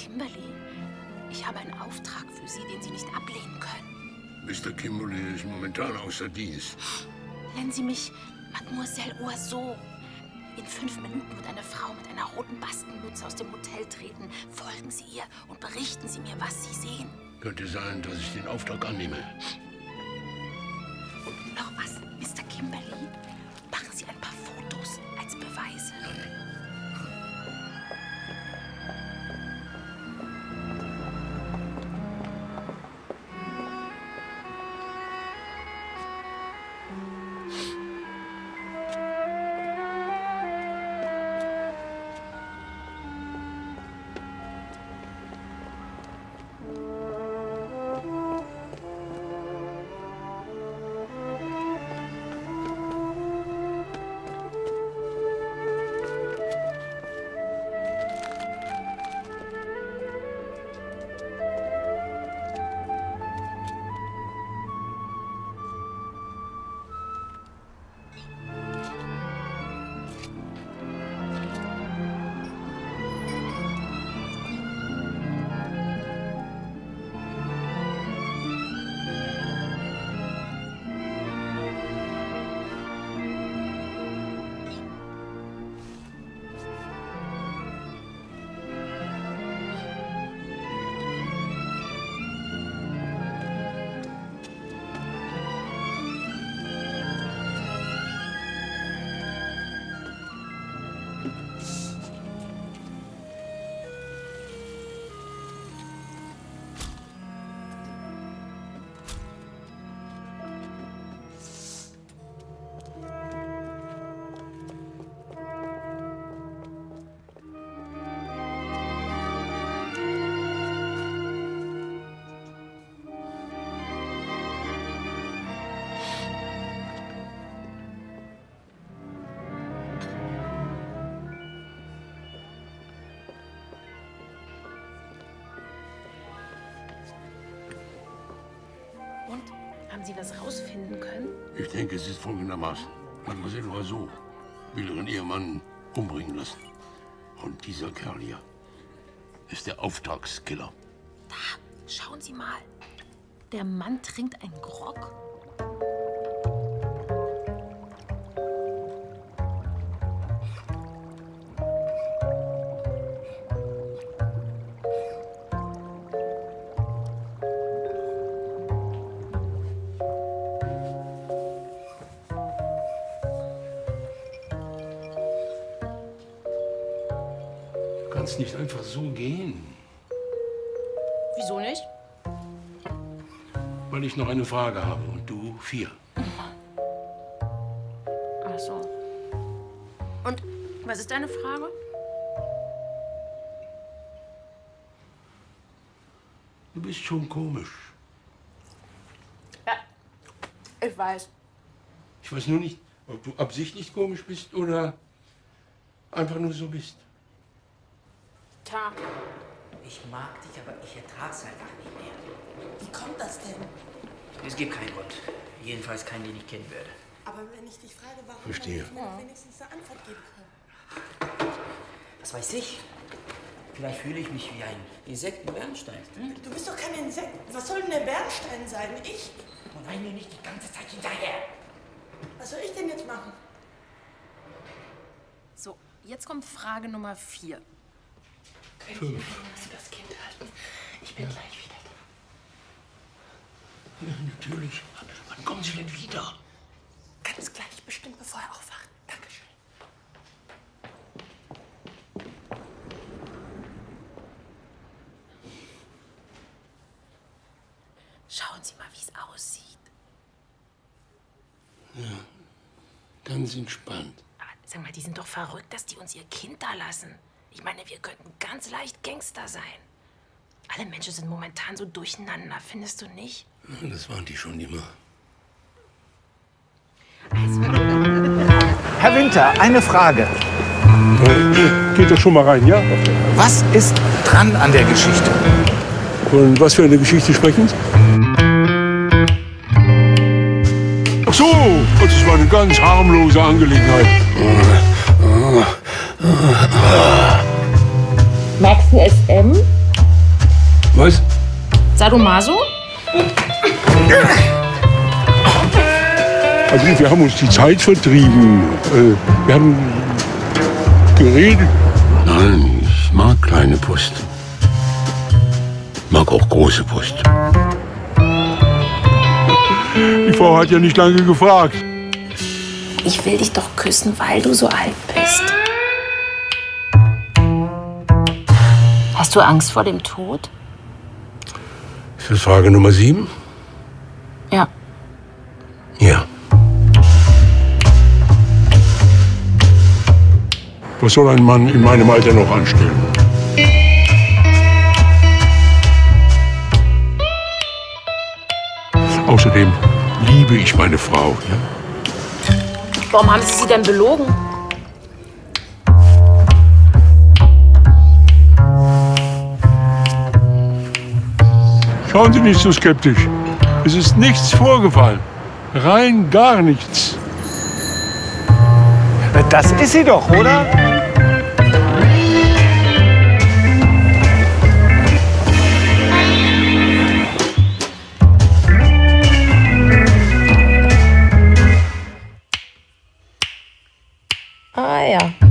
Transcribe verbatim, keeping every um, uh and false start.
Kimberly, ich habe einen Auftrag für Sie, den Sie nicht ablehnen können. Mister Kimberly ist momentan außer Dienst. Nennen Sie mich Mademoiselle Oiseau. In fünf Minuten wird eine Frau mit einer roten Bastenmütze aus dem Hotel treten. Folgen Sie ihr und berichten Sie mir, was Sie sehen. Könnte sein, dass ich den Auftrag annehme. Und noch was, Mister Kimberly, machen Sie ein paar Fotos als Beweise. Und? Haben Sie was rausfinden können? Ich denke, es ist folgendermaßen. Mademoiselle Oiseau will ihren Ehemann umbringen lassen. Und dieser Kerl hier ist der Auftragskiller. Da, schauen Sie mal. Der Mann trinkt einen Grog. Du kannst nicht einfach so gehen. Wieso nicht? Weil ich noch eine Frage habe und du vier. Ach so. Und was ist deine Frage? Du bist schon komisch. Ja, ich weiß. Ich weiß nur nicht, ob du absichtlich komisch bist oder einfach nur so bist. Tja. Ich mag dich, aber ich ertrag's einfach nicht mehr. Wie kommt das denn? Es gibt keinen Grund. Jedenfalls keinen, den ich kennen würde. Aber wenn ich dich frage, warum, Verstehe. dann hättest du mir wenigstens eine Antwort geben können. Was weiß ich? Vielleicht fühle ich mich wie ein Insektenbernstein. Hm? Du bist doch kein Insekt. Was soll denn der Bernstein sein? Ich? Und rein mir nicht die ganze Zeit hinterher. Was soll ich denn jetzt machen? So, jetzt kommt Frage Nummer vier. Können Sie bitte das Kind halten? Ich bin ja. gleich wieder da. Ja, natürlich. Wann kommen Sie denn wieder? Ganz gleich, bestimmt bevor er aufwacht. Dankeschön. Schauen Sie mal, wie es aussieht. Ja, ganz entspannt. Aber sag mal, die sind doch verrückt, dass die uns ihr Kind da lassen. Ich meine, wir könnten ganz leicht Gangster sein. Alle Menschen sind momentan so durcheinander, findest du nicht? Ja, das waren die schon immer. Also. Herr Winter, eine Frage. Äh, geht doch schon mal rein, ja? Was ist dran an der Geschichte? Und was für eine Geschichte sprechen Sie? Ach so, das war eine ganz harmlose Angelegenheit. Magst du S M? Sadomaso? Also wir haben uns die Zeit vertrieben. Äh, wir haben geredet. Nein, ich mag kleine Post. Mag auch große Post. Die Frau hat ja nicht lange gefragt. Ich will dich doch küssen, weil du so alt bist. Hast du Angst vor dem Tod? Ist das Frage Nummer sieben? Ja. Ja. Was soll ein Mann in meinem Alter noch anstellen? Außerdem liebe ich meine Frau. Ja? Warum haben Sie sie denn belogen? Schauen Sie nicht so skeptisch. Es ist nichts vorgefallen. Rein gar nichts. Das ist sie doch, oder? Ah ja.